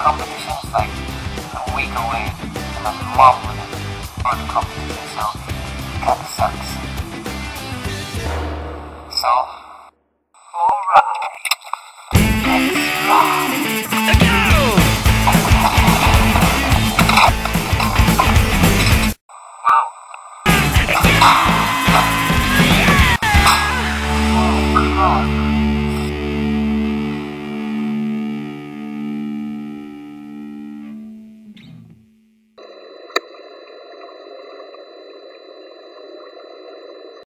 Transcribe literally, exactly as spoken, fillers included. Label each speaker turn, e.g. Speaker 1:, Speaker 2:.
Speaker 1: competition is like a week away, and I'm mumbling for the competition, so it kinda sucks. So